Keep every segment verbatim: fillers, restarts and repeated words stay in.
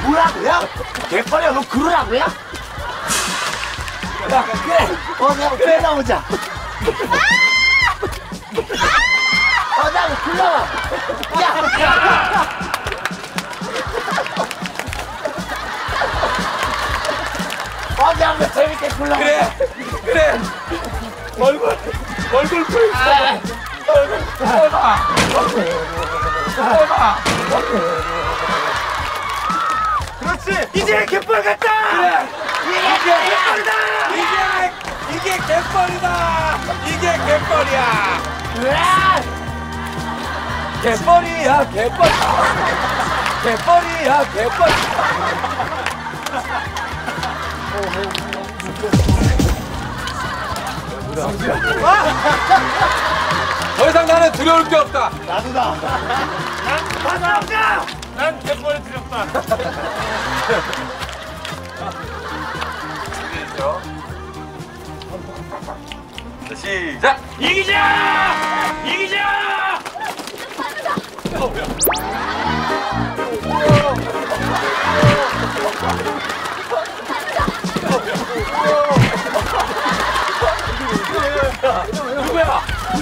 뭐라고요? 개빨이야, 너 그러라고요? 야, 그래. 어, 내가 그래 나오자. 어, 나 불러와. 야, 야. 어디 한번 재밌게 불러. 그래, 그래. 얼굴, 얼굴 풀. 얼굴, 해봐. 해봐. 그렇지. 이제 갯벌 같다. 그래. 이게 갯벌이다. 이게 이게 갯벌이다. 이게 갯벌이야. 으아! 갯벌이야, 갯벌. 갯벌이야, 갯벌. 더 이상 나는 두려울 게 없다. 나도다. 난 바다 없다. 난 갯벌이 두렵다. 준비했죠? 자, 시작. 이기자! 이기자! 어, 누구야?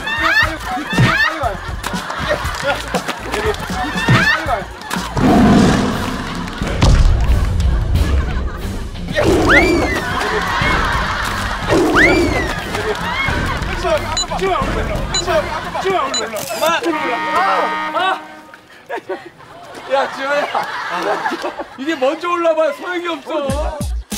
야, 지호야. 이게 먼저 올라봐야 소용이 없어.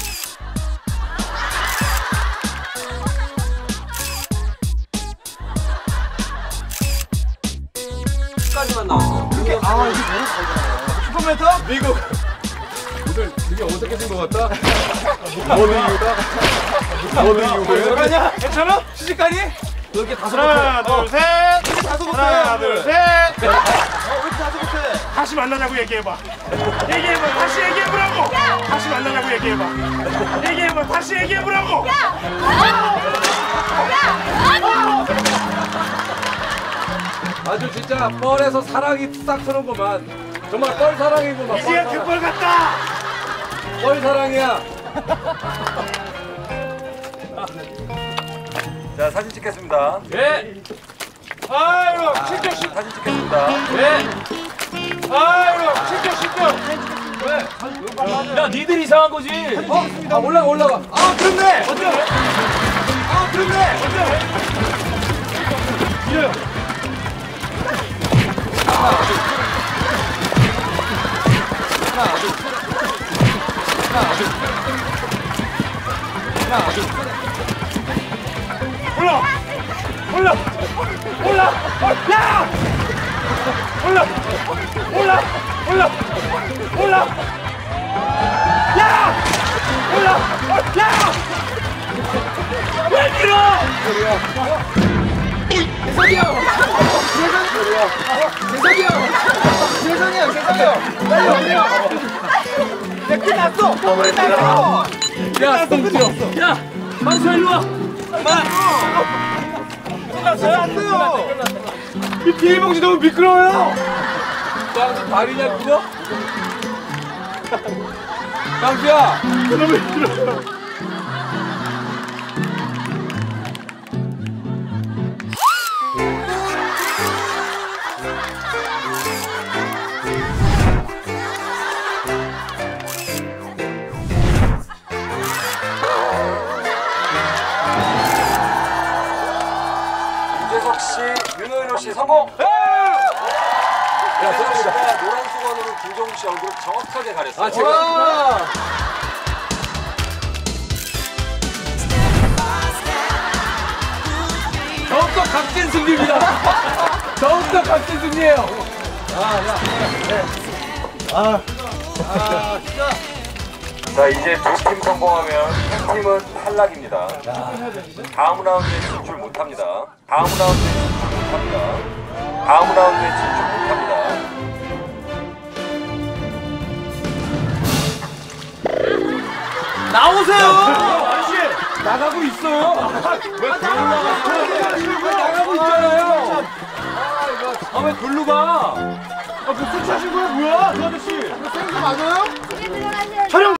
까지만 나왔어요. 그게 아, 이게 뭐야? 슈퍼메타? 미국. 오늘 되게 어색해진 것 같다. 어느 이유가? 어느 이유가? 아니야? 괜찮아? 시집가니? 이렇게 다섯 번. 하나, 둘, 셋. 다섯 번. 하나, 둘, 셋. 어, 왜 이렇게 다섯 번 해? 다시 만나자고 얘기해봐. 얘기해봐. 다시 얘기해보라고. 다시 만나자고 얘기해봐. 얘기해봐. 다시 얘기해보라고. 아주 진짜 뻘에서 사랑이 싹 트는구만. 정말 뻘 사랑이구만. 이제야 갯벌 같다. 뻘 사랑이야. 자, 사진 찍겠습니다. 네. 아이고, 시켜, 시켜. 사진 찍겠습니다. 네. 아이고, 시켜, 시켜. 왜? 야, 니들 이상한 거지. 어? 아, 올라가, 올라가. 아, 그렇네. 어때? 아, 그렇네. 어때? 이래. 하나, 둘. 하나, 둘. 하나, 둘. 하나, 둘. 올라! 올라! 올라! 야! 올라! 올라! 올라! 올라! 야! 올라! 야! 왜 밀어! 재석이 형! 재석이 형! 재석이 형! 재석이 형! 빨리 오세요! 야, 끝났어! 뻥을 날려! 야, 성지요. 야, 만수야 일로 와. 끝났어요? 이 비닐봉지 너무 미끄러워요! 깡수 다리냐, 그거? 깡수야! 너무 미끄러워요. 유재석 씨, 윤호인호 씨 성공! 야, 유재석 씨가 노란 수건으로 김종국 씨 얼굴을 정확하게 가렸어요. 아, 제가? 더욱더 값진 승리입니다. 더욱더 값진 승리예요. 아, 야, 네. 아, 아, 진짜. 자, 이제 두 팀 성공하면 한 팀은 탈락입니다. 다음 라운드에 진출 못합니다. 다음 라운드에 진출 못합니다. 다음 라운드에 진출 못합니다. 나오세요. 아저씨! 나가고 있어요. 왜 나가고 있잖아요. 아, 이거. 아, 왜 글로 가? 아, 그 술 차신 거야? 뭐야? 그 아저씨! 생거 맞아요?